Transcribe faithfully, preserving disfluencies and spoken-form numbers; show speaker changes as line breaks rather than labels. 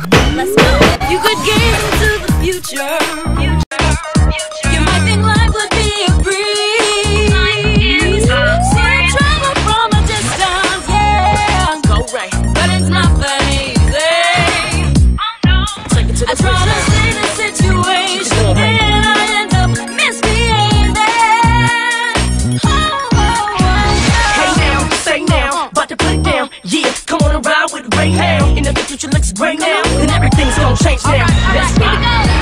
Let's go. You could gaze into the future. You might think life would be a breeze. See travel from a distance, yeah.
Go right,
But it's not that easy.
take it to the
I try to see the situation, then I end up misbehaving. Oh, oh, oh,
Hey now, say now, about to put it down. Yeah, come on and ride with Ray now. In the future looks great now, and everything's gonna change now. Let's
Here we
go.
go.